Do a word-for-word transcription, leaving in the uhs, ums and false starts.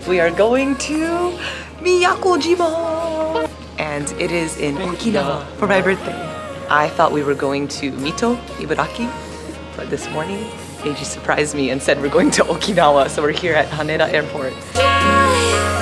We are going to Miyakojima! And it is in Okinawa for my birthday. I thought we were going to Mito, Ibaraki, but this morning Eiji surprised me and said we're going to Okinawa, so we're here at Haneda Airport.